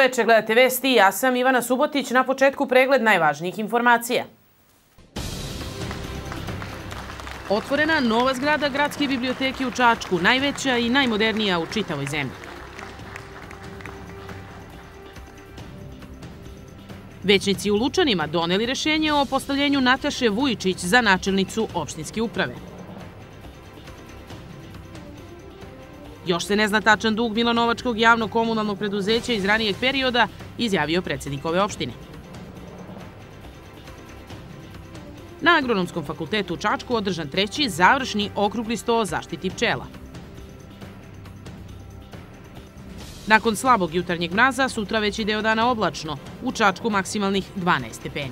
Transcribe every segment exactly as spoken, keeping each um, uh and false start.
veče, gledate Vesti, ja sam Ivana Subotić, na početku pregled najvažnijih informacija. Otvorena nova zgrada Gradske biblioteke u Čačku, najveća i najmodernija u čitavoj zemlji. Većnici u Lučanima doneli rešenje o postavljenju Nataše Vujičić za načelnicu opštinske uprave. Još se ne zna tačan dug Milanovačkog javno-komunalnog preduzeća iz ranijeg perioda, izjavio predsjednik ove opštine. Na Agronomskom fakultetu u Čačku održan treći završni okrugli sto o zaštiti pčela. Nakon slabog jutarnjeg mraza, sutra veći deo dana oblačno, u Čačku maksimalnih dvanaest stepeni.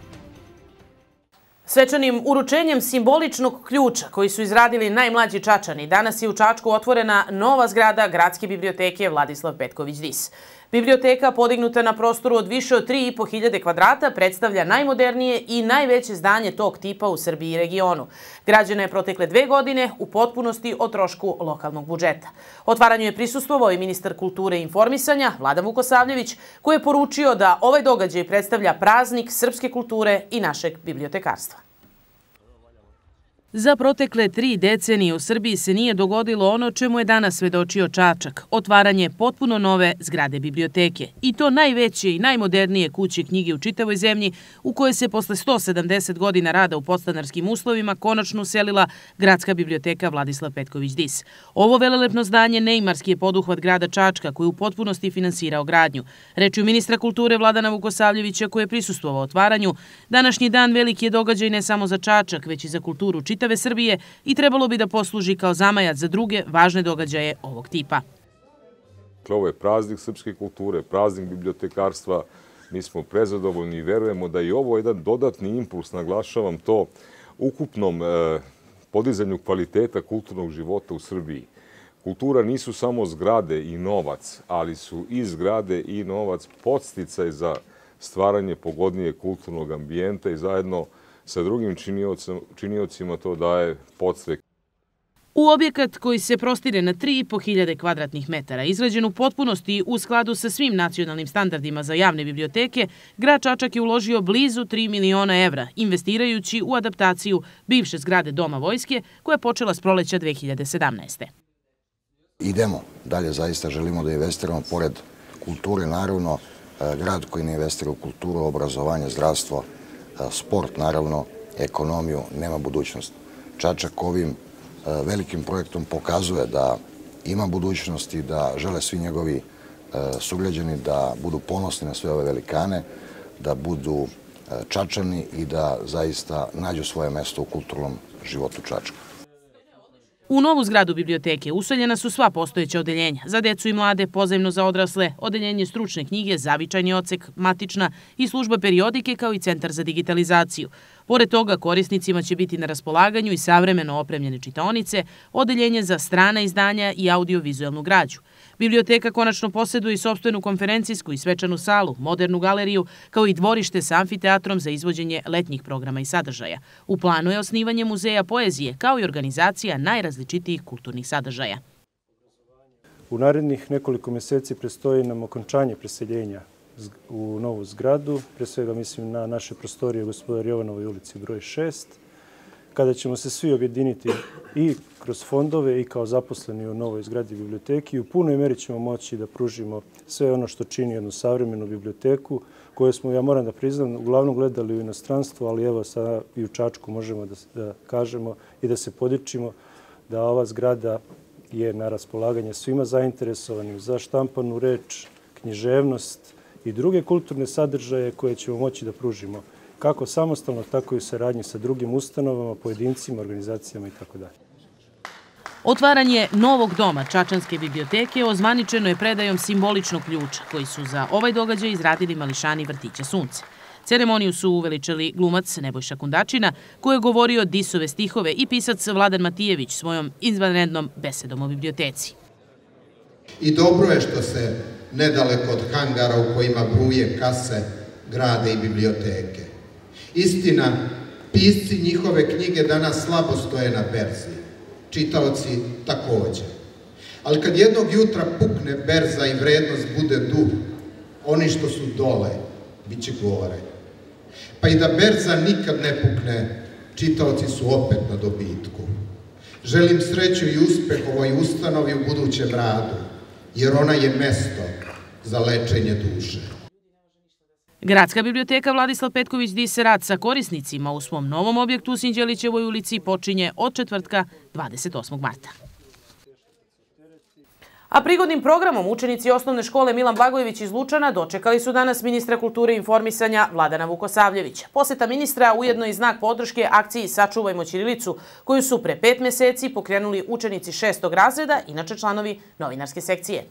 Svečanim uručenjem simboličnog ključa koji su izradili najmlađi Čačani, danas je u Čačku otvorena nova zgrada Gradske biblioteke Vladislav Petković-Dis. Biblioteka, podignuta na prostoru od više od tri i po hiljade kvadrata, predstavlja najmodernije i najveće zdanje tog tipa u Srbiji i regionu. Građena je protekle dve godine u potpunosti o trošku lokalnog budžeta. Otvaranju je prisustvovao i ministar kulture i informisanja, Vladan Vukosavljević, koji je poručio da ovaj događaj predstavlja praznik srpske kulture i našeg bibliotekarstva. Za protekle tri decenije u Srbiji se nije dogodilo ono čemu je danas svedočio Čačak, otvaranje potpuno nove zgrade biblioteke. I to najveće i najmodernije kuće knjige u čitavoj zemlji, u kojoj se posle sto sedamdeset godina rada u podstanarskim uslovima konačno uselila Gradska biblioteka Vladislav Petković-Dis. Ovo velelepno zdanje neimarski je poduhvat grada Čačka, koji u potpunosti finansirao gradnju. Rečju ministra kulture Vladana Vukosavljevića, koji je prisustvovao otvaranju, današnji dan veliki je događaj ne samo za Čačak, već i za kulturu čitave Srbije i trebalo bi da posluži kao zamajac za druge važne događaje ovog tipa. Ovo je praznik srpske kulture, praznik bibliotekarstva. Mi smo prezadovoljni i verujemo da je ovo jedan dodatni impuls, naglašavam to, ukupnom podizanju kvaliteta kulturnog života u Srbiji. Kultura nisu samo zgrade i novac, ali su i zgrade i novac podsticaj za stvaranje pogodnije kulturnog ambijenta i zajedno sa drugim činiocima to daje podstrek. U objekat koji se prostire na tri i po hiljade kvadratnih metara, izgrađen u potpunosti u skladu sa svim nacionalnim standardima za javne biblioteke, grad Čačak je uložio blizu tri miliona evra, investirajući u adaptaciju bivše zgrade Doma vojske, koja je počela s proleća dve hiljade sedamnaeste. Idemo dalje, zaista želimo da investiramo pored kulture, naravno, grad koji ne investira u kulturu, obrazovanje, zdravstvo, sport, naravno, ekonomiju, nema budućnost. Čačak ovim velikim projektom pokazuje da ima budućnost i da žele svi njegovi sugrađani da budu ponosni na sve ove velikane, da budu Čačani i da zaista nađu svoje mesto u kulturnom životu Čačka. U novu zgradu biblioteke useljena su sva postojeća odeljenja, za decu i mlade, pozajmno za odrasle, odeljenje stručne knjige, zavičajni odsek, matična i služba periodike, kao i centar za digitalizaciju. Pored toga, korisnicima će biti na raspolaganju i savremeno opremljene čitaonice, odeljenje za strana izdanja i audio-vizualnu građu. Biblioteka konačno posjeduje i sopstvenu konferencijsku i svečanu salu, modernu galeriju, kao i dvorište sa amfiteatrom za izvođenje letnjih programa i sadržaja. U planu je osnivanje muzeja poezije, kao i organizacija najrazličitijih kulturnih sadržaja. U narednih nekoliko meseci predstoji nam okončanje preseljenja u novu zgradu, pre svega mislim na naše prostorije u Gospodar Jovanovoj ulici broj šest, kada ćemo se svi objediniti i kroz fondove i kao zaposleni u novoj zgradi biblioteki. U punoj meri ćemo moći da pružimo sve ono što čini jednu savremenu biblioteku, koju smo, ja moram da priznam, uglavnom gledali u inostranstvu, ali evo sada i u Čačku možemo da, da kažemo i da se podičimo da ova zgrada je na raspolaganje svima zainteresovanim za štampanu reč, književnost i druge kulturne sadržaje koje ćemo moći da pružimo kako samostalno, tako i u saradnji sa drugim ustanovama, pojedincima, organizacijama i tako dalje. Otvaranje novog doma Čačanske biblioteke ozvaničeno je predajom simboličnog ključa, koji su za ovaj događaj izradili mališani vrtića Sunce. Ceremoniju su uveličali glumac Nebojša Kundačina, koji je govorio Disove stihove, i pisac Vladan Matijević svojom izvanrednom besedom o biblioteci. I dobro je što se nedaleko od hangara u kojima bruje kase grade i biblioteke. Istina, pisci njihove knjige danas slabo stoje na berzi, čitaoci također. Ali kad jednog jutra pukne berza i vrednost bude duh, Oni što su dole, bit će gore. Pa i da berza nikad ne pukne, čitaoci su opet na dobitku. Želim sreću i uspeh ovoj ustanovi u budućem radu, jer ona je mesto za lečenje duše. Gradska biblioteka Vladislav Petković rad sa korisnicima u svom novom objektu u Sinđelićevoj ulici počinje od četvrtka dvadeset osmog marta. A prigodnim programom učenici osnovne škole Milan Blagojević iz Lučana dočekali su danas ministra kulture i informisanja Vladana Vukosavljevića. Poseta ministra ujedno i znak podrške akciji Sačuvajmo ćirilicu, koju su pre pet meseci pokrenuli učenici šestog razreda, inače članovi novinarske sekcije.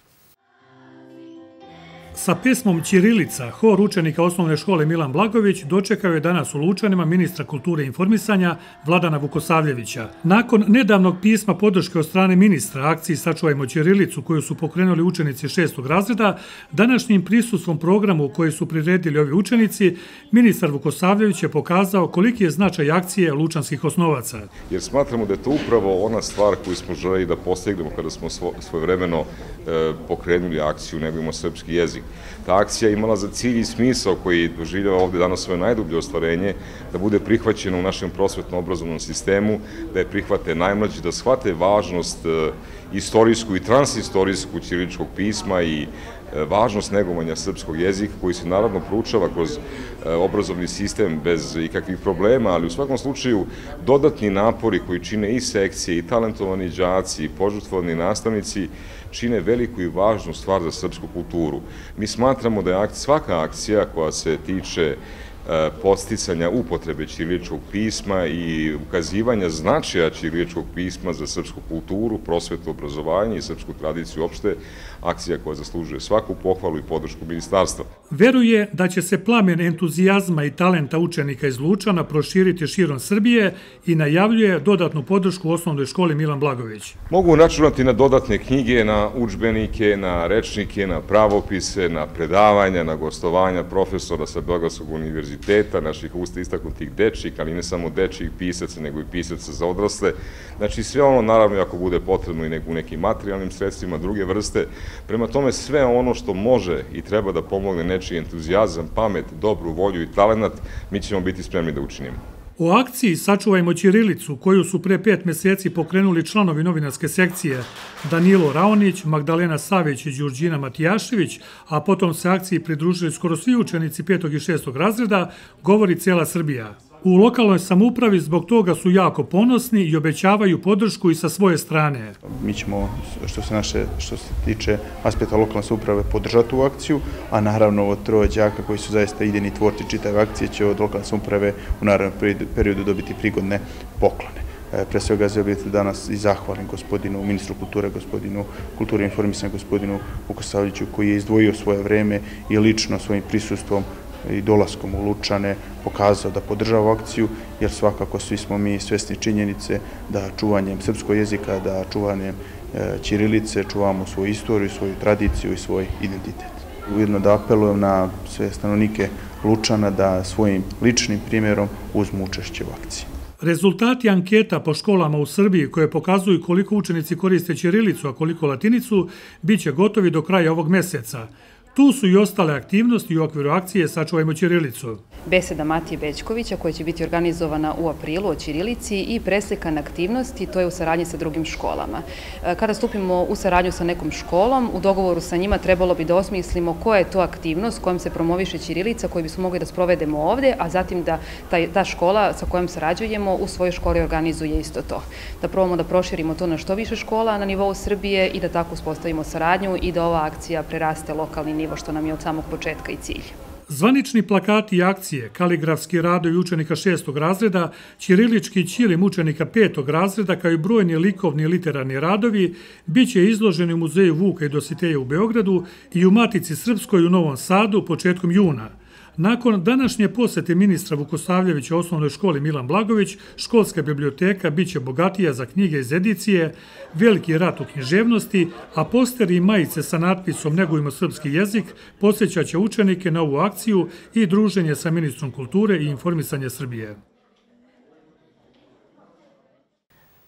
Sa pesmom Ćirilica, hor učenika osnovne škole Milan Blagojević dočekao je danas u Lučanima ministra kulture i informisanja Vladana Vukosavljevića. Nakon nedavnog pisma podrške od strane ministra akciji Sačuvajmo ćirilicu koju su pokrenuli učenici šestog razreda, današnjim prisustvom programu koji su priredili ovi učenici, ministar Vukosavljević je pokazao koliki je značaj akcije lučanskih osnovaca. Jer smatramo da je to upravo ona stvar koju smo želeli da postignemo kada smo svojevremeno pokrenuli akciju Negujmo srpski jezik. Ta akcija je imala za cilj i smisao koji doživljava ovde danas svoje najdublje ostvarenje, da bude prihvaćeno u našem prosvetno-obrazovnom sistemu, da je prihvate najmlađi, da shvate važnost istorijsku i transistorijsku ćiriličkog pisma i važnost negovanja srpskog jezika koji se naravno proučava kroz obrazovni sistem bez ikakvih problema, ali u svakom slučaju dodatni napori koji čine i sekcije i talentovani đaci i požrtvovani nastavnici čine veliku i važnu stvar za srpsku kulturu. Mi smatramo da je svaka akcija koja se tiče podsticanja upotrebe ćiriličkog pisma i ukazivanja značaja ćiriličkog pisma za srpsku kulturu, prosvetu, obrazovanje i srpsku tradiciju uopšte, akcija koja zaslužuje svaku pohvalu i podršku ministarstva. Veruje da će se plamen entuzijazma i talenta učenika iz Lučana proširiti širom Srbije i najavljuje dodatnu podršku u osnovnoj školi Milan Blagojević. Mogu računati na dodatne knjige, na udžbenike, na rečnike, na pravopise, na predavanja, na gostovanja profesora sa Beogradskog univerziteta, naših usta istaknutih dečih, ali ne samo dečih pisaca, nego i pisaca za odrasle. Znači sve ono, naravno, ako bude potrebno i u nekim materijalnim sredstvima, druge vrste. Prema tome, sve ono što može i treba da pomogne nečiji entuzijazam, pamet, dobru volju i talenat, mi ćemo biti spremni da učinimo. O akciji Sačuvajmo ćirilicu, koju su pre pet meseci pokrenuli članovi novinarske sekcije Danilo Raonić, Magdalena Savić i Đurđina Matijašević, a potom se akciji pridružili skoro svi učenici petog i šestog razreda, govori cijela Srbija. U lokalnoj samoupravi zbog toga su jako ponosni i obećavaju podršku i sa svoje strane. Mi ćemo, što se naše, što se tiče aspekta lokalne samouprave, podržati u akciju, a naravno od troje đaka koji su zaista idejni tvorci čitave akcije će od lokalne samouprave u narednom periodu dobiti prigodne poklone. Pre svega želim danas i zahvalim gospodinu ministru kulture, gospodinu kulture i informisanja, gospodinu Vukosavljeviću koji je izdvojio svoje vreme i lično svojim prisustvom i dolaskom u Lučane pokazao da podržava akciju, jer svakako svi smo mi svesni činjenice da čuvanjem srpskog jezika, da čuvanjem ćirilice čuvamo svoju istoriju, svoju tradiciju i svoj identitet. Ujedno da apelujem na sve stanovnike Lučana da svojim ličnim primjerom uzmu učešće u akciji. Rezultati anketa po školama u Srbiji koje pokazuju koliko učenici koriste ćirilicu, a koliko latinicu, bit će gotovi do kraja ovog meseca. Tu su i ostale aktivnosti u okviru akcije Sačuvajmo ćirilicu. Beseda Matije Bećkovića koja će biti organizovana u aprilu o ćirilici i preslikana aktivnosti, to je u saradnji sa drugim školama. Kada stupimo u saradnju sa nekom školom, u dogovoru sa njima trebalo bi da osmislimo koja je to aktivnost kojom se promoviše ćirilica koju bismo mogli da sprovedemo ovde, a zatim da ta škola sa kojom sarađujemo u svojoj školi organizuje isto to. Da probamo da proširimo to na što više škola na nivou Srbije i da tako uspostavimo saradnju i da ova akcija preraste lokalni nivo, što nam je od samog početka i cilj. Zvanični plakati i akcije, kaligrafski radovi učenika šestog razreda, ćirilički ćilim učenika petog razreda, kao i brojni likovni i literarni radovi, bit će izloženi u Muzeju Vuka i Dositeja u Beogradu i u Matici Srpskoj u Novom Sadu početkom juna. Nakon današnje posete ministra Vukosavljevića osnovnoj školi Milan Blagojević, školska biblioteka biće bogatija za knjige iz edicije, veliki rat u književnosti, a posteri i majice sa natpisom Negujmo srpski jezik podsjećaće učenike na ovu akciju i druženje sa ministrom kulture i informisanja Srbije.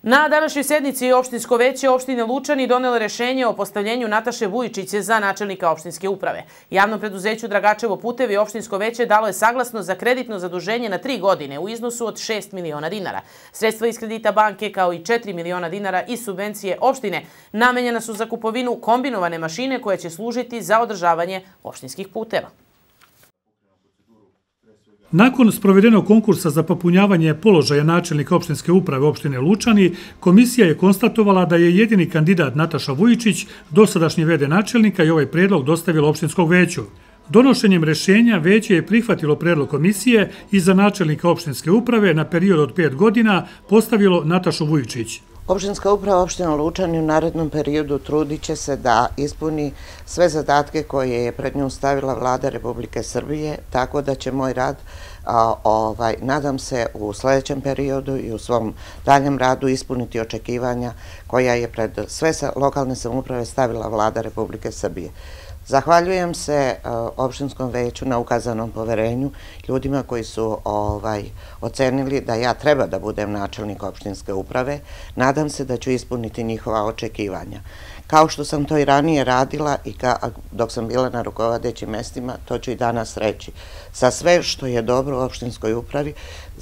Na današnjoj sednici opštinsko veće opštine Lučani donelo rešenje o postavljenju Nataše Vujičiće za načelnika opštinske uprave. Javnom preduzeću Dragačevo putevi opštinsko veće dalo je saglasnost za kreditno zaduženje na tri godine u iznosu od šest miliona dinara. Sredstva iz kredita banke kao i četiri miliona dinara iz subvencije opštine namenjena su za kupovinu kombinovane mašine koja će služiti za održavanje opštinskih puteva. Nakon sprovedenog konkursa za popunjavanje položaja načelnika opštinske uprave opštine Lučani, komisija je konstatovala da je jedini kandidat Nataša Vujičić, dosadašnji v d načelnika, i ovaj predlog dostavilo opštinskom veću. Donošenjem rešenja veće je prihvatilo predlog komisije i za načelnika opštinske uprave na period od pet godina postavilo Natašu Vujičić. Opštinska uprava opštine Lučani u narednom periodu trudit će se da ispuni sve zadatke koje je pred nju stavila Vlada Republike Srbije, tako da će moj rad, a, ovaj, nadam se, u sledećem periodu i u svom daljem radu ispuniti očekivanja koja je pred sve lokalne samouprave stavila Vlada Republike Srbije. Zahvaljujem se opštinskom veću na ukazanom poverenju, ljudima koji su ovaj, ocenili da ja treba da budem načelnik opštinske uprave. Nadam se da ću ispuniti njihova očekivanja. Kao što sam to i ranije radila i ka, dok sam bila na rukovodećim mestima, to ću i danas reći. Za sve što je dobro u opštinskoj upravi,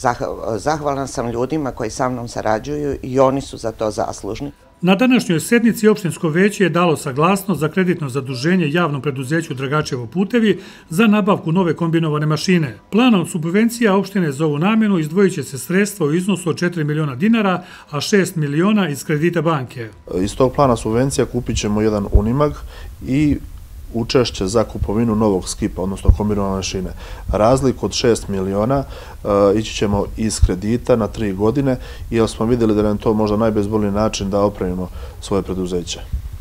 zahvalan sam ljudima koji sa mnom sarađuju i oni su za to zaslužni. Na današnjoj sednici opštinsko veće je dalo saglasnost za kreditno zaduženje javnom preduzeću Dragačevo putevi za nabavku nove kombinovane mašine. Planom subvencija opštine za ovu namenu izdvojit će se sredstva u iznosu od četiri miliona dinara, a šest miliona iz kredita banke. Iz tog plana subvencija kupit ćemo jedan Unimag i učešće za kupovinu novog skipa, odnosno kombinovane mašine. Razliku od šest miliona ići ćemo iz kredita na tri godine, jer smo vidjeli da nam to možda najbezbolniji način da opremimo svoje preduzeće.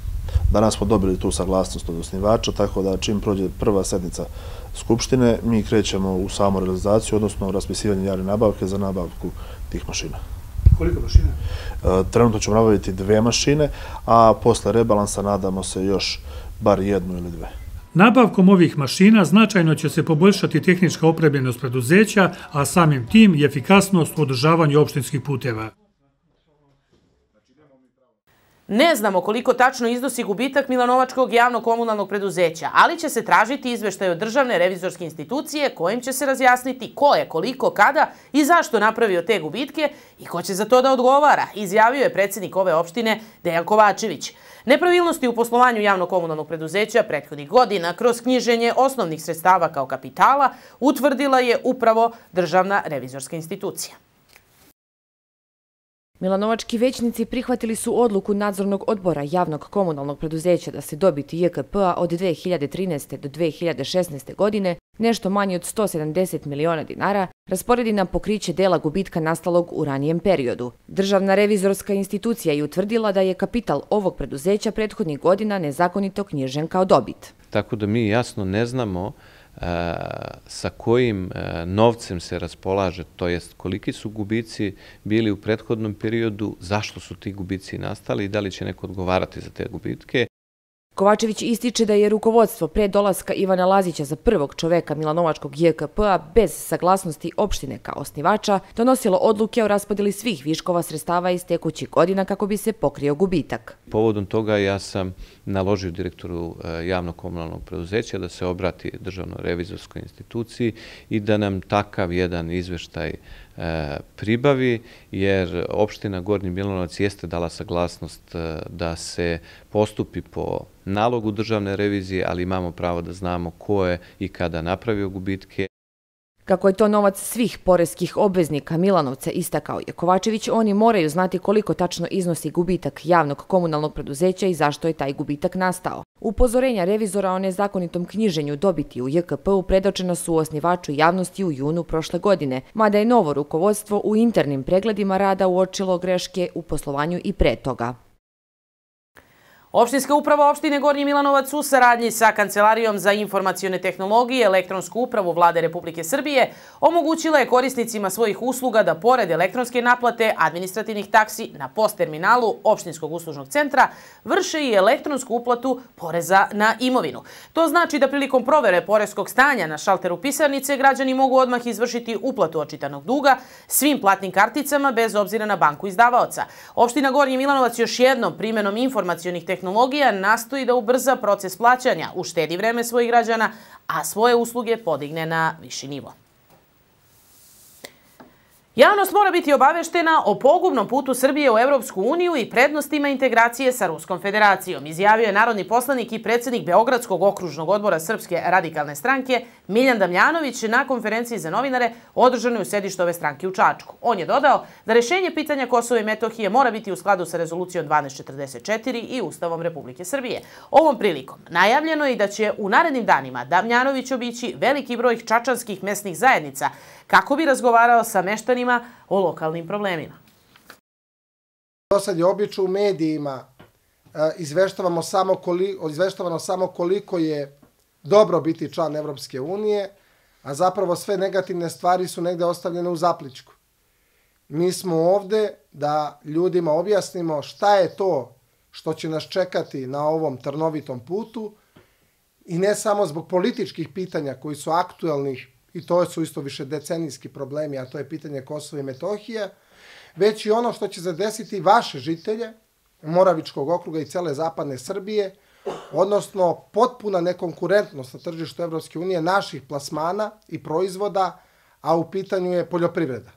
Danas smo dobili tu saglasnost od osnivača, tako da čim prođe prva sednica Skupštine, mi krećemo u samu realizaciju, odnosno raspisivanje javne nabavke za nabavku tih mašina. Koliko mašina? Trenutno ćemo nabaviti dve mašine, a posle rebalansa nadamo se još bar jednu ili dve. Nabavkom ovih mašina značajno će se poboljšati tehnička opremljenost preduzeća, a samim tim i efikasnost u održavanju opštinskih puteva. Ne znamo koliko tačno iznosi gubitak Milanovačkog javnog komunalnog preduzeća, ali će se tražiti izveštaj od državne revizorske institucije kojim će se razjasniti ko je, koliko, kada i zašto napravio te gubitke i ko će za to da odgovara, izjavio je predsjednik ove opštine Dejan Kovačević. Nepravilnosti u poslovanju javnog komunalnog preduzeća prethodnih godina kroz knjiženje osnovnih sredstava kao kapitala utvrdila je upravo državna revizorska institucija. Milanovački većnici prihvatili su odluku nadzornog odbora javnog komunalnog preduzeća da se dobiti J K P-a od dve hiljade trinaeste do dve hiljade šesnaeste godine, nešto manje od sto sedamdeset miliona dinara, rasporedi na pokriće dela gubitka nastalog u ranijem periodu. Državna revizorska institucija je utvrdila da je kapital ovog preduzeća prethodnih godina nezakonito knjižen kao dobit. Tako da mi jasno ne znamo sa kojim novcem se raspolaže, to jest koliki su gubici bili u prethodnom periodu, zašto su ti gubici nastali i da li će neko odgovarati za te gubitke. Kovačević ističe da je rukovodstvo pre dolaska Ivana Lazića za prvog čoveka Milanovačkog J K P-a bez saglasnosti opštine kao osnivača donosilo odluke o raspodeli svih viškova sredstava iz tekućih godina kako bi se pokrio gubitak. Povodom toga ja sam naložio direktoru javnog komunalnog preduzeća da se obrati državnoj revizorskoj instituciji i da nam takav jedan izveštaj pribavi, jer opština Gornji Milanovac jeste dala saglasnost da se postupi po nalogu državne revizije, ali imamo pravo da znamo ko je i kada napravio gubitke. Kako je to novac svih poreskih obveznika Milanovca, istakao je Kovačević, oni moraju znati koliko tačno iznosi gubitak javnog komunalnog preduzeća i zašto je taj gubitak nastao. Upozorenja revizora o nezakonitom knjiženju dobiti u J K P-u predočena su osnivaču javnosti u junu prošle godine, mada je novo rukovodstvo u internim pregledima rada uočilo greške u poslovanju i pre toga. Opštinska uprava opštine Gornji Milanovac u saradnji sa Kancelarijom za informacione tehnologije, elektronsku upravu Vlade Republike Srbije omogućila je korisnicima svojih usluga da pored elektronske naplate administrativnih taksi na post terminalu opštinskog uslužnog centra vrše i elektronsku uplatu poreza na imovinu. To znači da prilikom provere poreskog stanja na šalteru pisarnice građani mogu odmah izvršiti uplatu očitanog duga svim platnim karticama bez obzira na banku izdavaoca. Opština Gornji Milanovac još jednom primjenom informacionih tehnologija Tehnologija nastoji da ubrza proces plaćanja, uštedi vreme svojih građana, a svoje usluge podigne na viši nivo. Javnost mora biti obaveštena o pogubnom putu Srbije u Evropsku uniju i prednostima integracije sa Ruskom federacijom, izjavio je narodni poslanik i predsjednik Beogradskog okružnog odbora Srpske radikalne stranke Miljan Damjanović na konferenciji za novinare održanoj u sedištu ove stranke u Čačku. On je dodao da rešenje pitanja Kosova i Metohije mora biti u skladu sa rezolucijom dvanaest četrdeset četiri i Ustavom Republike Srbije. Ovom prilikom najavljeno je da će u narednim danima Damjanović obići veliki broj čačanskih mesnih zajednica kako bi razgovarao sa meštanima o lokalnim problemima. Dosad je obično u medijima izveštavamo samo koliko, izveštavano samo koliko je dobro biti član Evropske unije, a zapravo sve negativne stvari su negde ostavljene u zapličku. Mi smo ovde da ljudima objasnimo šta je to što će nas čekati na ovom trnovitom putu i ne samo zbog političkih pitanja koji su aktuelnih, i to su isto više decenijski problemi, a to je pitanje Kosova i Metohije, već i ono što će zadesiti vaše žitelje Moravičkog okruga i cele zapadne Srbije, odnosno potpuna nekonkurentnost na tržištu Evropske unije naših plasmana i proizvoda, a u pitanju je poljoprivreda.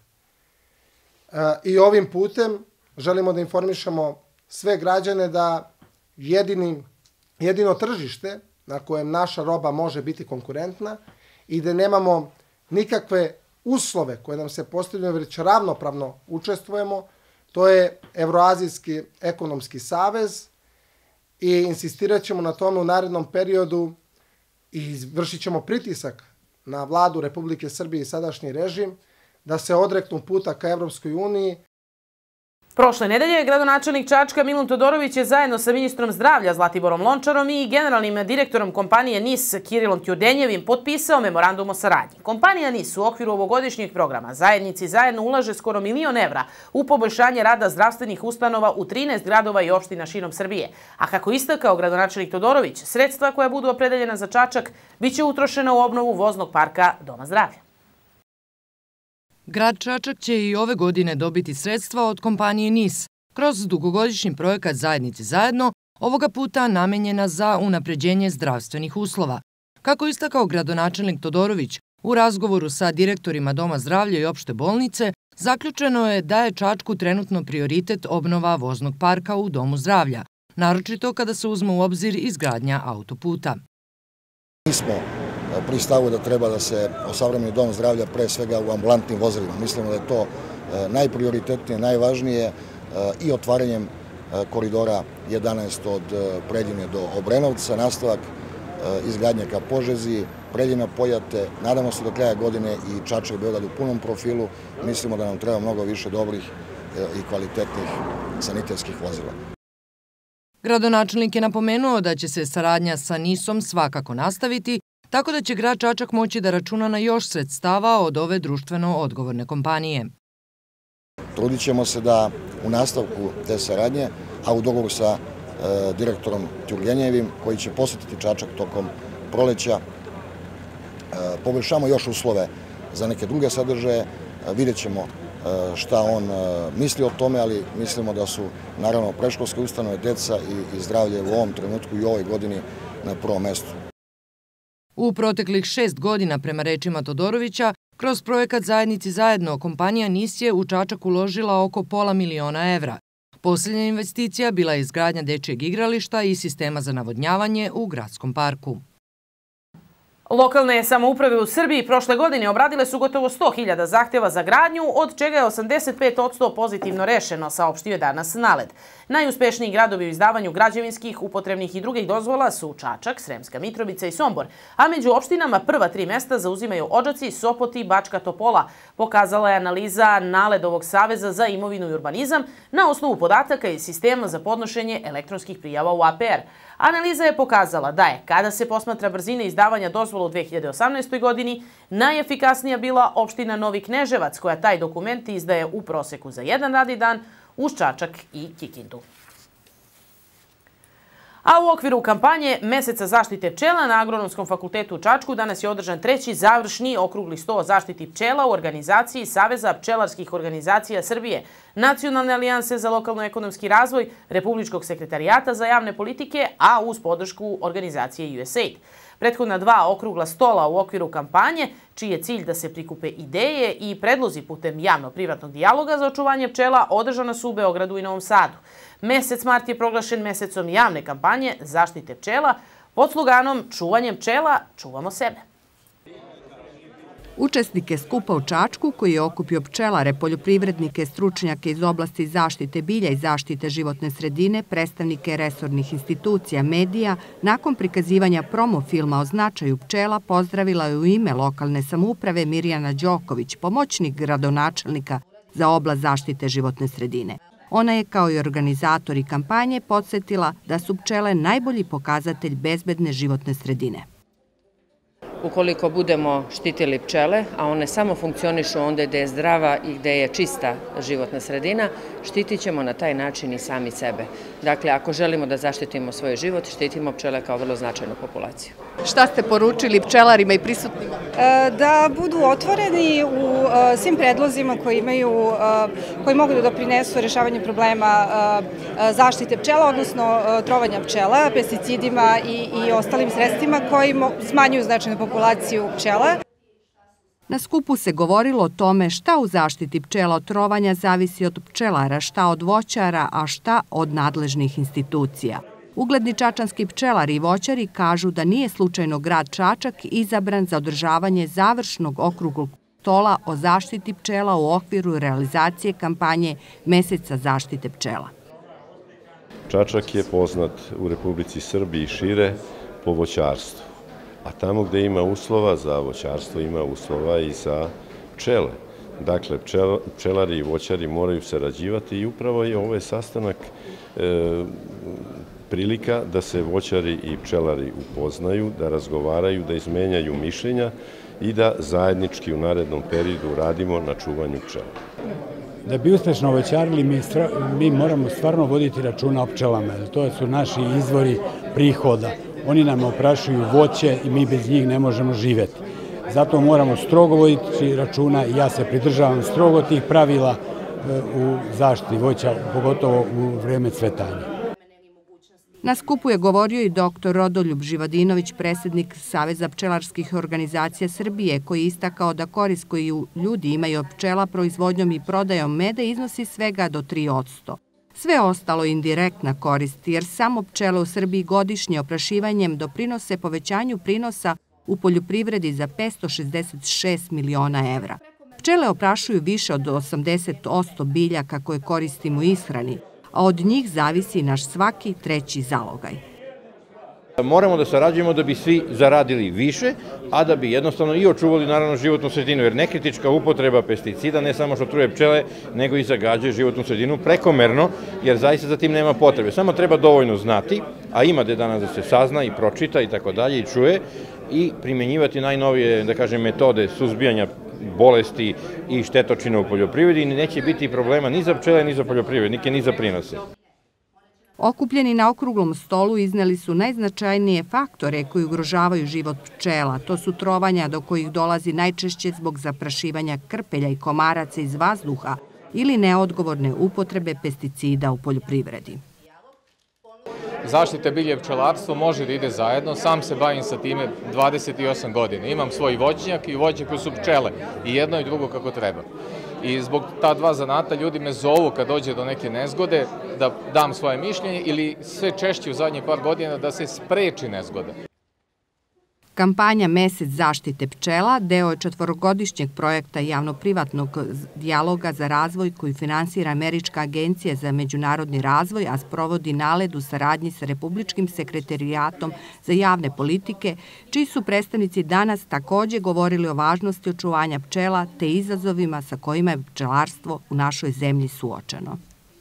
I ovim putem želimo da informišemo sve građane da jedini, jedino tržište na kojem naša roba može biti konkurentna i da nemamo nikakve uslove koje nam se postavljaju, već ravnopravno učestvujemo, to je Evroazijski ekonomski savez i insistirat ćemo na tome u narednom periodu i vršit ćemo pritisak na vladu Republike Srbije i sadašnji režim da se odreknu puta ka Evropskoj uniji. Prošle nedelje gradonačelnik Čačka Milun Todorović je zajedno sa ministrom zdravlja Zlatiborom Lončarom i generalnim direktorom kompanije N I S Kirilom Tjurdenjevim potpisao memorandum o saradnji. Kompanija N I S u okviru ovogodišnjeg programa zajednici zajedno ulaže skoro milion evra u poboljšanje rada zdravstvenih ustanova u trinaest gradova i opština širom Srbije. A kako istakao gradonačelnik Todorović, sredstva koja budu opredeljena za Čačak biće utrošena u obnovu voznog parka Doma zdravlja. Grad Čačak će i ove godine dobiti sredstva od kompanije N I S kroz dugogodišnji projekat Zajednici zajedno, ovoga puta namenjena za unapređenje zdravstvenih uslova. Kako istakao gradonačelnik Todorović, u razgovoru sa direktorima Doma zdravlja i opšte bolnice, zaključeno je da je Čačku trenutno prioritet obnova voznog parka u Domu zdravlja, naročito kada se uzme u obzir izgradnja autoputa. Mi smo pri stavu da treba da se osavremeni dom zdravlja pre svega u ambulantnim vozilima. Mislimo da je to najprioritetnije, najvažnije i otvaranjem koridora jedanaest od Preljine do Obrenovca, nastavak izgradnje ka Požegi, Preljina Pojate, nadamo se do kraja godine i Čačak Beograd u punom profilu. Mislimo da nam treba mnogo više dobrih i kvalitetnih sanitetskih vozila. Gradonačelnik je napomenuo da će se saradnja sa N I S-om svakako nastaviti, tako da će grad Čačak moći da računa na još sredstava od ove društveno odgovorne kompanije. Trudit ćemo se da u nastavku te saradnje, a u dogovoru sa direktorom Tjurgenjevim, koji će posjetiti Čačak tokom proleća, poboljšamo još uslove za neke druge sadržaje. Vidjet ćemo šta on misli o tome, ali mislimo da su naravno predškolske ustanove, deca i zdravlje u ovom trenutku i u ovoj godini na prvom mestu. U proteklih šest godina, prema rečima Todorovića, kroz projekat Zajednici zajedno, kompanija N I S je u Čačak uložila oko pola miliona evra. Posljednja investicija bila je izgradnja dečijeg igrališta i sistema za navodnjavanje u gradskom parku. Lokalne samouprave u Srbiji prošle godine obradile su gotovo sto hiljada zahtjeva za gradnju, od čega je osamdeset pet posto pozitivno rešeno, saopštio je danas NALED. Najuspešniji gradovi u izdavanju građevinskih, upotrebnih i drugih dozvola su Čačak, Sremska Mitrovica i Sombor, a među opštinama prva tri mesta zauzimaju Odžaci, Sopot i Bačka Topola, pokazala je analiza Naledovog saveza za imovinu i urbanizam na osnovu podataka iz sistema za podnošenje elektronskih prijava u A P R. Analiza je pokazala da je, kada se posmatra brzina izdavanja dozvola u dve hiljade osamnaestoj. godini, najefikasnija bila opština Novi Kneževac, koja taj dokument izdaje u proseku za jedan radni dan, uz Čačak i Kikindu. A u okviru kampanje Meseca zaštite pčela na Agronomskom fakultetu u Čačku danas je održan treći završni okrugli sto o zaštiti pčela u organizaciji Saveza pčelarskih organizacija Srbije, Nacionalne alijanse za lokalno-ekonomski razvoj, Republičkog sekretarijata za javne politike, a uz podršku organizacije U S A I D. Prethodna dva okrugla stola u okviru kampanje, čiji je cilj da se prikupe ideje i predlozi putem javno-privatnog dijaloga za očuvanje pčela, održana su u Beogradu i Novom Sadu. Mesec mart je proglašen mesecom javne kampanje zaštite pčela pod sloganom Čuvanjem pčela čuvamo sebe. Učesnike skupa u Čačku, koji je okupio pčelare, poljoprivrednike, stručnjake iz oblasti zaštite bilja i zaštite životne sredine, predstavnike resornih institucija, medija, nakon prikazivanja promo filma o značaju pčela, pozdravila je u ime lokalne samouprave Mirjana Đoković, pomoćnik gradonačelnika za oblast zaštite životne sredine. Ona je, kao i organizatori kampanje, podsjetila da su pčele najbolji pokazatelj bezbedne životne sredine. Ukoliko budemo štitili pčele, a one samo funkcionišu onda gde je zdrava i gde je čista životna sredina, štitit ćemo na taj način i sami sebe. Dakle, ako želimo da zaštitimo svoj život, štitimo pčele kao vrlo značajnu populaciju. Šta ste poručili pčelarima i prisutnima? Da budu otvoreni u svim predlozima koji imaju, koji mogu da doprinesu rešavanju problema zaštite pčela, odnosno trovanja pčela, pesticidima i ostalim sredstvima koji smanjuju značajnu populaciju pčela. Na skupu se govorilo o tome šta u zaštiti pčela od trovanja zavisi od pčelara, šta od voćara, a šta od nadležnih institucija. Ugledni čačanski pčelari i voćari kažu da nije slučajno grad Čačak izabran za održavanje završnog okruglog stola o zaštiti pčela u okviru realizacije kampanje Meseca zaštite pčela. Čačak je poznat u Republici Srbiji šire po voćarstvu, a tamo gde ima uslova za voćarstvo ima uslova i za pčele. Dakle, pčelari i voćari moraju sarađivati i upravo je ovaj sastanak prilika da se voćari i pčelari upoznaju, da razgovaraju, da izmenjaju mišljenja i da zajednički u narednom periodu radimo na čuvanju pčela. Da bi uspešno voćarili, mi moramo stvarno voditi računa o pčelama. To su naši izvori prihoda. Oni nam oprašuju voće i mi bez njih ne možemo živeti. Zato moramo strogo voditi računa i ja se pridržavam strogo tih pravila u zaštiti voća, pogotovo u vreme cvetanja. Na skupu je govorio i doktor Rodoljub Živadinović, predsjednik Saveza pčelarskih organizacija Srbije, koji je istakao da korist koju ljudi imaju od pčela proizvodnjom i prodajom meda iznosi svega do tri posto. Sve ostalo je indirektna korist, jer samo pčele u Srbiji godišnje oprašivanjem doprinose povećanju prinosa u poljoprivredi za petsto šezdeset šest miliona evra. Pčele oprašuju više od osamdeset posto biljaka koje koristimo u ishrani, a od njih zavisi naš svaki treći zalogaj. Moramo da sarađujemo da bi svi zaradili više, a da bi jednostavno i očuvali naravno životnu sredinu, jer nekritička upotreba pesticida ne samo što truje pčele, nego i zagađuje životnu sredinu prekomerno, jer zaista za tim nema potrebe. Samo treba dovoljno znati, a ima gde danas da se sazna i pročita i tako dalje i čuje, i primenjivati najnovije, da kažem, metode suzbijanja bolesti i štetočina u poljoprivredi i neće biti problema ni za pčele, ni za poljoprivrednike, ni za prinose. Okupljeni na okruglom stolu izneli su najznačajnije faktore koji ugrožavaju život pčela. To su trovanja do kojih dolazi najčešće zbog zaprašivanja krpelja i komaraca iz vazduha ili neodgovorne upotrebe pesticida u poljoprivredi. Zaštita bilja i pčelarstvo može da ide zajedno. Sam se bavim sa time dvadeset osam godina. Imam svoj voćnjak i voćnjak koji su pčele. I jedno i drugo kako treba. I zbog ta dva zanata ljudi me zovu kad dođe do neke nezgode da dam svoje mišljenje ili sve češće u zadnjih par godina da se spreči nezgoda. Kampanja Mesec zaštite pčela deo je četvorogodišnjeg projekta javno-privatnog dijaloga za razvoj koji finansira Američka agencija za međunarodni razvoj, a sprovodi NALED u saradnji sa Republičkim sekretarijatom za javne politike, čiji su predstavnici danas takođe govorili o važnosti očuvanja pčela te izazovima sa kojima je pčelarstvo u našoj zemlji suočeno.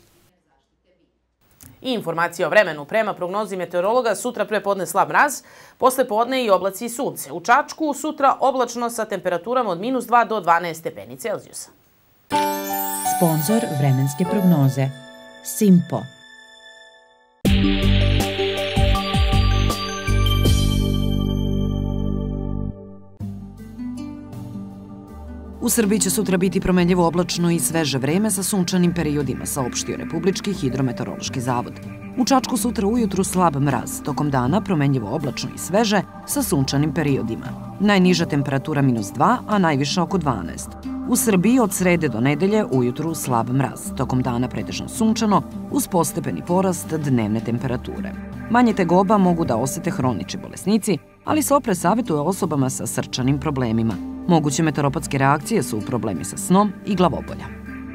I informacija o vremenu. Prema prognozi meteorologa, sutra pre podne slab mraz, posle podne i oblaci i sunce. U Čačku sutra oblačno sa temperaturama od minus dva do dvanaest stepeni Celzijusa. Sponzor vremenske prognoze Simpo. U Srbiji će sutra biti promenljivo oblačno i sveže vreme sa sunčanim periodima, saopštio Republički hidrometeorološki zavod. U Čačku sutra ujutru slab mraz, tokom dana promenljivo oblačno i sveže sa sunčanim periodima. Najniža temperatura minus dva, a najviša oko dvanaest. U Srbiji od srede do nedelje ujutru slab mraz, tokom dana pretežno sunčano, uz postepeni porast dnevne temperature. Manje tegoba mogu da osete hronični bolesnici, ali se opre savjetuje osobama sa srčanim problemima. Moguće meteoropatske reakcije su problemi sa snom i glavobolja.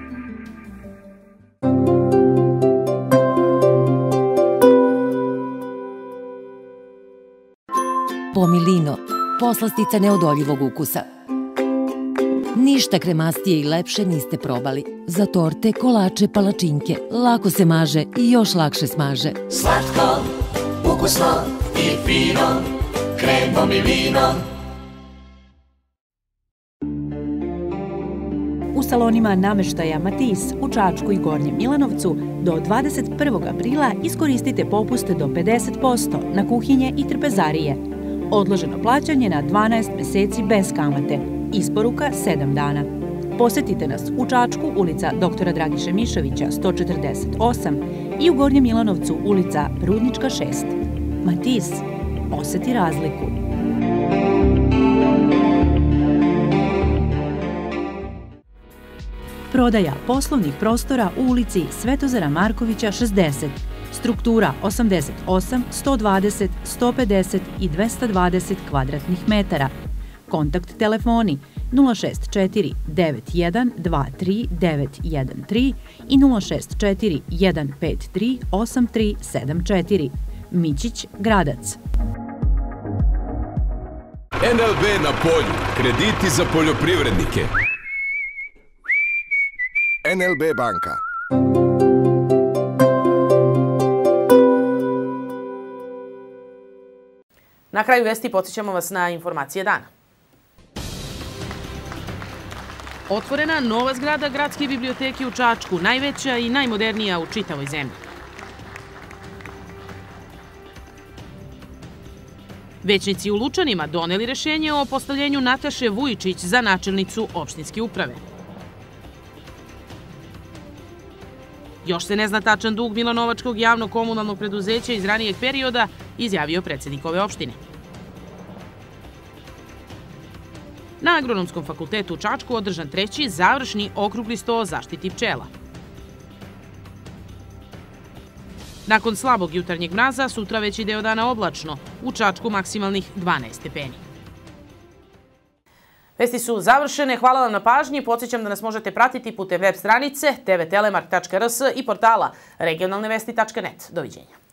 Pomilino, poslastica neodoljivog ukusa. Ništa kremastije i lepše niste probali. Za torte, kolače, palačinke. Lako se maže i još lakše smaže. Slatko, ukusno i fino, krem Pomilino. U salonima nameštaja Matis u Čačku i Gornjem Milanovcu do dvadeset prvog aprila iskoristite popuste do pedeset posto na kuhinje i trpezarije. Odloženo plaćanje na dvanaest meseci bez kamate. Isporuka sedam dana. Posetite nas u Čačku, ulica doktora Dragiše Mišovića sto četrdeset osam i u Gornjem Milanovcu, ulica Rudnička šest. Matis. Oseti razliku. Prodaja poslovnih prostora u ulici Svetozara Markovića šezdeset. Struktura osamdeset osam, sto dvadeset, sto pedeset i dvesta dvadeset kvadratnih metara. Kontakt telefoni nula šest četiri devet jedan dva tri devet jedan tri i nula šest četiri jedan pet tri osam tri sedam četiri. Mićić, Gradac. en el be na polju. Krediti za poljoprivrednike. en el be banka. Na kraju vesti podsjećamo vas na informacije dana. Otvorena nova zgrada Gradske biblioteke u Čačku, najveća i najmodernija u čitavoj zemlji. Većnici u Lučanima doneli rešenje o postavljenju Nataše Vujičić za načelnicu opštinske uprave. Još se ne zna tačan dug Milanovačkog javno-komunalnog preduzeća iz ranijeg perioda, izjavio predsjednik ove opštine. Na Agronomskom fakultetu u Čačku održan treći završni okrugli sto o zaštiti pčela. Nakon slabog jutarnjeg mraza, sutra veći deo dana oblačno, u Čačku maksimalnih dvanaest stepeni. Vesti su završene, hvala vam na pažnji, podsjećam da nas možete pratiti putem web stranice te ve telemark tačka er es i portala regionalne vesti tačka net. Doviđenja.